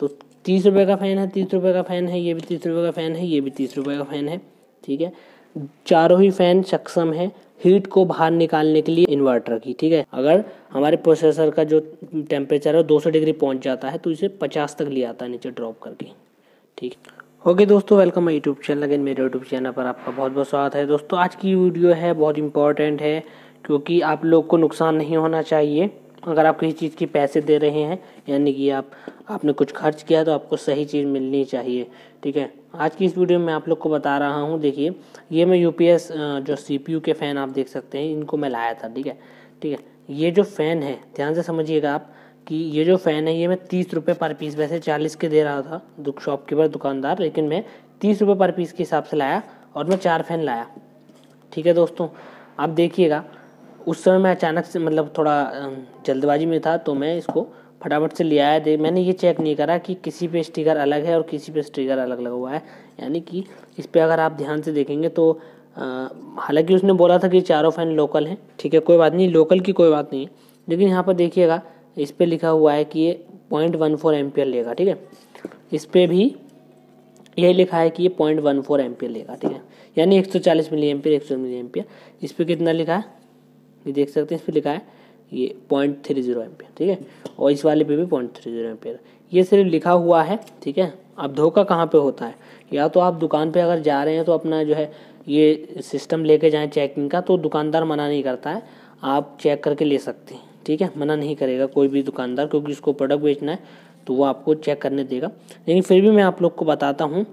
तो 30 रुपये का फ़ैन है, 30 रुपये का फ़ैन है, ये भी 30 रुपये का फ़ैन है, ये भी 30 रुपये का फ़ैन है। ठीक है, चारों ही फ़ैन सक्षम है हीट को बाहर निकालने के लिए इन्वर्टर की। ठीक है, अगर हमारे प्रोसेसर का जो टेम्परेचर है 200 डिग्री पहुंच जाता है तो इसे 50 तक ले आता है नीचे ड्रॉप करके। ठीक है, ओके दोस्तों, welcome my YouTube channel. Again मेरे यूट्यूब चैनल पर आपका बहुत बहुत स्वागत है। दोस्तों आज की वीडियो है बहुत इंपॉर्टेंट है, क्योंकि आप लोग को नुकसान नहीं होना चाहिए। अगर आप किसी चीज़ की पैसे दे रहे हैं, यानी कि आपने कुछ खर्च किया, तो आपको सही चीज़ मिलनी चाहिए। ठीक है, आज की इस वीडियो में आप लोग को बता रहा हूँ। देखिए, ये मैं यूपीएस जो सीपीयू के फ़ैन आप देख सकते हैं, इनको मैं लाया था। ठीक है, ये जो फ़ैन है ध्यान से समझिएगा आप कि ये जो फ़ैन है ये मैं 30 रुपये पर पीस, वैसे 40 के दे रहा था शॉपकीपर दुकानदार, लेकिन मैं 30 रुपये पर पीस के हिसाब से लाया और मैं 4 फ़ैन लाया। ठीक है दोस्तों, आप देखिएगा, उस समय मैं अचानक से थोड़ा जल्दबाजी में था, तो मैं इसको फटाफट से ले आया। मैंने ये चेक नहीं करा कि किसी पे स्टिकर अलग है और किसी पे स्टिकर अलग लगा हुआ है। यानी कि इस पे अगर आप ध्यान से देखेंगे तो हालांकि उसने बोला था कि चारों फ़ैन लोकल हैं। ठीक है, कोई बात नहीं, लोकल की कोई बात नहीं है, लेकिन यहाँ पर देखिएगा इस पे लिखा हुआ है कि ये 0.14 एम्पियर लेगा। ठीक है, इस पे भी यही लिखा है कि ये 0.14 एम्पियर लेगा। ठीक है, यानी 140 मिली एम्पियर, 100 मिली एम्पियर। इस पे कितना लिखा है ये देख सकते हैं, इस पे लिखा है ये 0.30 एम्पियर। ठीक है, और इस वाले पे भी 0.30 एम्पियर। ये सिर्फ लिखा हुआ है। ठीक है, अब धोखा कहाँ पे होता है, या तो आप दुकान पे अगर जा रहे हैं तो अपना जो है ये सिस्टम लेके जाएं चेकिंग का, तो दुकानदार मना नहीं करता है, आप चेक करके ले सकते हैं। ठीक है, मना नहीं करेगा कोई भी दुकानदार, क्योंकि उसको प्रोडक्ट बेचना है तो वो आपको चेक करने देगा। लेकिन फिर भी मैं आप लोग को बताता हूँ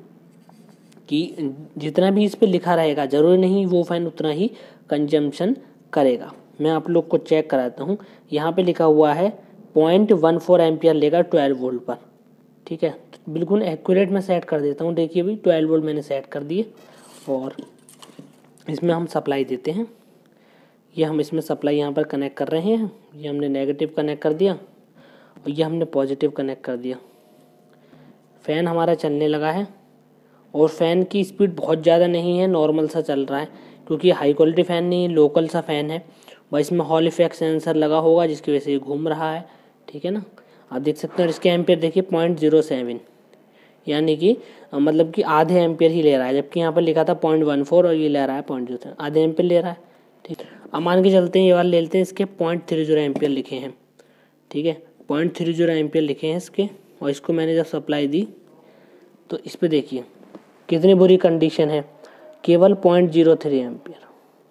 कि जितना भी इस पर लिखा रहेगा ज़रूरी नहीं वो फ़ैन उतना ही कंजम्पशन करेगा। मैं आप लोग को चेक कराता हूँ। यहाँ पे लिखा हुआ है 0.14 एम्पियर लेगा 12 वोल्ट पर। ठीक है, तो बिल्कुल एक्यूरेट मैं सेट कर देता हूँ। देखिए अभी 12 वोल्ट मैंने सेट कर दिए, और इसमें हम सप्लाई देते हैं। ये हम इसमें सप्लाई यहाँ पर कनेक्ट कर रहे हैं। ये हमने नेगेटिव कनेक्ट कर दिया और ये हमने पॉजिटिव कनेक्ट कर दिया। फ़ैन हमारा चलने लगा है, और फ़ैन की स्पीड बहुत ज़्यादा नहीं है, नॉर्मल सा चल रहा है, क्योंकि हाई क्वालिटी फ़ैन नहीं है, लोकल सा फ़ैन है। और इसमें हॉल इफेक्ट सेंसर लगा होगा जिसकी वजह से ये घूम रहा है। ठीक है ना, आप देख सकते हैं। और इसके एम्पियर देखिए 0.07, यानी कि कि आधे एम्पियर ही ले रहा है, जबकि यहाँ पर लिखा था 0.14 और ये ले रहा है 0.07, आधे एम्पियर ले रहा है। ठीक है, अब मान के चलते हैं ये वाले ले लेते हैं, इसके 0.30 एम्पियर लिखे हैं। ठीक है, 0.30 एम्पियर लिखे हैं इसके, और इसको मैंने जब सप्लाई दी तो इस पर देखिए कितनी बुरी कंडीशन है, केवल 0.03 एम्पियर।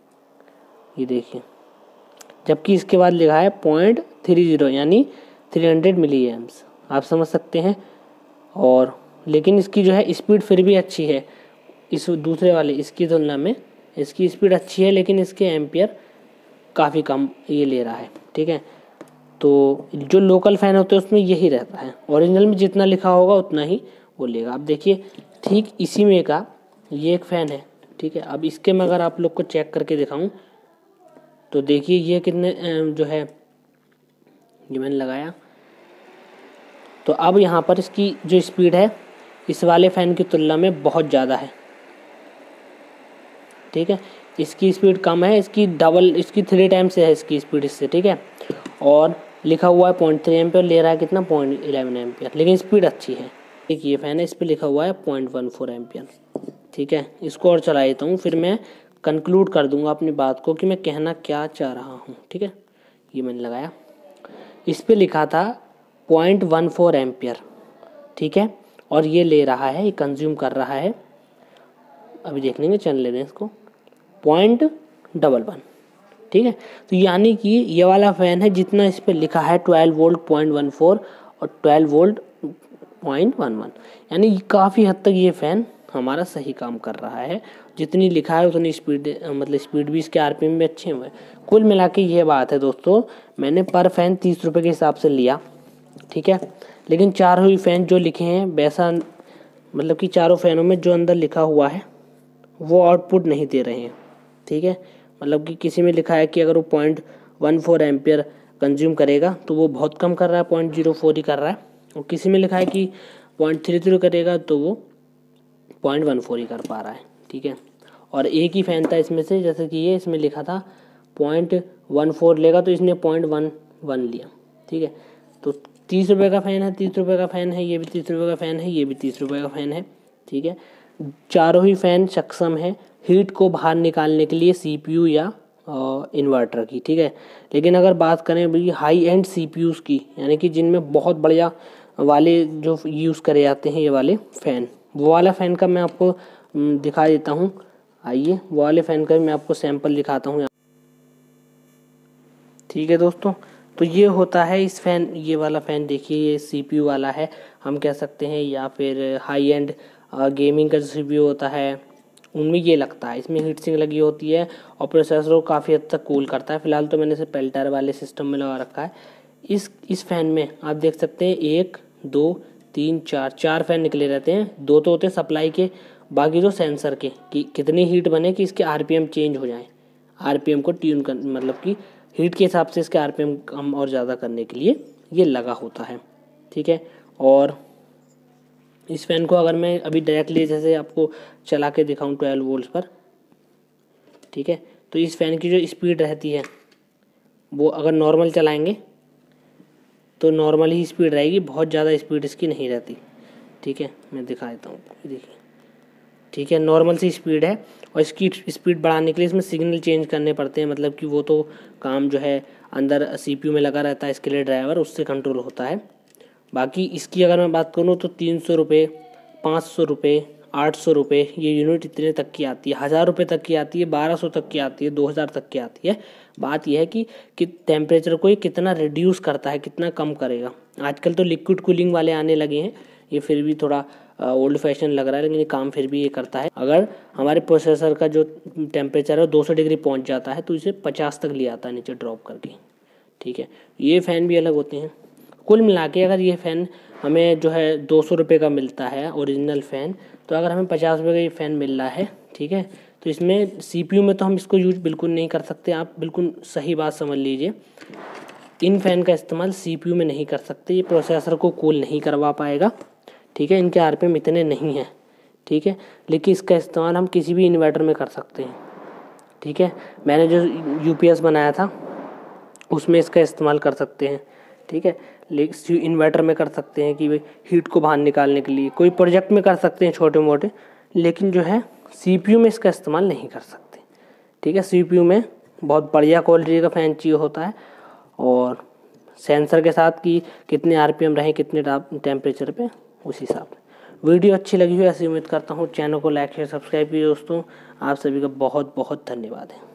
ये देखिए, जबकि इसके बाद लिखा है 0.30, यानी 300 मिली एम्प्स, आप समझ सकते हैं। और लेकिन इसकी जो है स्पीड फिर भी अच्छी है, इस दूसरे वाले इसकी तुलना में इसकी स्पीड अच्छी है, लेकिन इसके एम्पियर काफ़ी कम ये ले रहा है। ठीक है, तो जो लोकल फ़ैन होते हैं उसमें यही रहता है, ओरिजिनल में जितना लिखा होगा उतना ही वो लेगा। अब देखिए ठीक इसी में का ये एक फ़ैन है। ठीक है, अब इसके में अगर आप लोग को चेक करके दिखाऊं तो देखिए ये कितने जो है ये मैंने लगाया, तो अब यहाँ पर इसकी जो स्पीड है इस वाले फ़ैन की तुलना में बहुत ज़्यादा है। ठीक है, इसकी स्पीड कम है, इसकी डबल, इसकी 3 टाइम्स है इसकी स्पीड इससे। ठीक है, और लिखा हुआ है 0.3 एम्पियर, ले रहा है कितना 0.11 एम्पियर, लेकिन स्पीड अच्छी है। एक ये फ़ैन है, इस पर लिखा हुआ है 0.14 एम्पियर। ठीक है, इसको और चला देता हूँ, फिर मैं कंक्लूड कर दूंगा अपनी बात को कि मैं कहना क्या चाह रहा हूँ। ठीक है, ये मैंने लगाया, इस पे लिखा था 0.14 एम्पियर। ठीक है, और ये ले रहा है, ये कंज्यूम कर रहा है, अभी देख लेंगे, चल ले दें इसको 0.11। ठीक है, तो यानी कि ये वाला फ़ैन है जितना इस पर लिखा है 12 वोल्ट 0.14 और 12 वोल्ट 0.11, यानी काफ़ी हद तक ये फ़ैन हमारा सही काम कर रहा है। जितनी लिखा है उतनी स्पीड, स्पीड भी इसके आरपीएम में अच्छे हुए। कुल मिला के ये बात है दोस्तों, मैंने पर फ़ैन 30 रुपये के हिसाब से लिया। ठीक है, लेकिन चारों ही फ़ैन जो लिखे हैं वैसा, कि चारों फ़ैनों में जो अंदर लिखा हुआ है वो आउटपुट नहीं दे रहे हैं। ठीक है, कि किसी में लिखा है कि अगर वो 0.14 एम्पियर कंज्यूम करेगा तो वो बहुत कम कर रहा है, 0.04 ही कर रहा है, और किसी में लिखा है कि 0.30 करेगा तो वो 0.14 ही कर पा रहा है। ठीक है, और एक ही फ़ैन था इसमें से, जैसे कि ये इसमें लिखा था 0.14 लेगा तो इसने 0.11 लिया। ठीक है, तो 30 रुपये का फ़ैन है, 30 रुपये का फ़ैन है, ये भी 30 रुपये का फ़ैन है, ये भी 30 रुपये का फ़ैन है। ठीक है, चारों ही फ़ैन सक्षम है हीट को बाहर निकालने के लिए CPU या इन्वर्टर की। ठीक है, लेकिन अगर बात करें भाई हाई एंड CPUs की, यानी कि जिनमें बहुत बढ़िया वाले जो यूज़ करे जाते हैं ये वाले फ़ैन, वो वाला फ़ैन का मैं आपको दिखा देता हूँ। आइए वो वाले फ़ैन का मैं आपको सैंपल दिखाता हूँ। ठीक है दोस्तों, तो ये होता है इस फ़ैन, ये वाला फ़ैन देखिए, ये CPU वाला है हम कह सकते हैं, या फिर हाई एंड गेमिंग का जो CPU होता है उनमें ये लगता है। इसमें हीट सिंक लगी होती है और प्रोसेसर को काफ़ी हद तक कूल करता है। फिलहाल तो मैंने इसे पेल्टर वाले सिस्टम में लगा रखा है। इस फ़ैन में आप देख सकते हैं 1 2 3 4 फ़ैन निकले रहते हैं। 2 तो होते हैं सप्लाई के, बाकी जो सेंसर के कि कितनी हीट बने कि इसके RPM चेंज हो जाएँ। RPM को ट्यून कर, मतलब कि हीट के हिसाब से इसके RPM कम और ज़्यादा करने के लिए ये लगा होता है। ठीक है, और इस फ़ैन को अगर मैं अभी डायरेक्टली जैसे आपको चला के दिखाऊं 12 वोल्ट पर, ठीक है, तो इस फ़ैन की जो स्पीड रहती है वो अगर नॉर्मल चलाएंगे तो नॉर्मल ही स्पीड रहेगी, बहुत ज़्यादा स्पीड इसकी नहीं रहती। ठीक है, मैं दिखा देता हूँ, देखिए। ठीक है, नॉर्मल सी स्पीड है और इसकी स्पीड बढ़ाने के लिए इसमें सिग्नल चेंज करने पड़ते हैं, मतलब कि वो तो काम जो है अंदर CPU में लगा रहता है, इसके लिए ड्राइवर उससे कंट्रोल होता है। बाकी इसकी अगर मैं बात करूँ तो 300 रुपये, 500 रुपये, 800 रुपये ये यूनिट इतने तक की आती है, 1000 रुपये तक की आती है, 1200 तक की आती है, 2000 तक की आती है। बात यह है कि टेम्परेचर को ये कितना रिड्यूस करता है, कितना कम करेगा। आजकल तो लिक्विड कूलिंग वाले आने लगे हैं, ये फिर भी थोड़ा ओल्ड फैशन लग रहा है, लेकिन ये काम फिर भी ये करता है। अगर हमारे प्रोसेसर का जो टेम्परेचर है 200 डिग्री पहुंच जाता है तो इसे 50 तक ले आता है नीचे ड्रॉप करके। ठीक है, ये फ़ैन भी अलग होते हैं। कुल मिला के अगर ये फ़ैन हमें जो है 200 रुपये का मिलता है ओरिजिनल फ़ैन, तो अगर हमें 50 रुपये का ये फ़ैन मिल रहा है, ठीक है, तो इसमें CPU में तो हम इसको यूज बिल्कुल नहीं कर सकते। आप बिल्कुल सही बात समझ लीजिए, इन फ़ैन का इस्तेमाल CPU में नहीं कर सकते, ये प्रोसेसर को कूल नहीं करवा पाएगा। ठीक है, इनके RPM इतने नहीं हैं। ठीक है, लेकिन इसका इस्तेमाल हम किसी भी इन्वर्टर में कर सकते हैं। ठीक है, मैंने जो UPS बनाया था उसमें इसका इस्तेमाल कर सकते हैं। ठीक है, लेकिन इन्वर्टर में कर सकते हैं कि भाई हीट को बाहर निकालने के लिए, कोई प्रोजेक्ट में कर सकते हैं छोटे मोटे, लेकिन जो है CPU में इसका इस्तेमाल नहीं कर सकते। ठीक है, CPU में बहुत बढ़िया क्वालिटी का फ़ैन चाहिए होता है और सेंसर के साथ कि कितने RPM रहें, कितने टेम्परेचर पे, उस हिसाब से। वीडियो अच्छी लगी हो ऐसी उम्मीद करता हूँ। चैनल को लाइक शेयर सब्सक्राइब कीजिए दोस्तों। आप सभी का बहुत बहुत धन्यवाद है।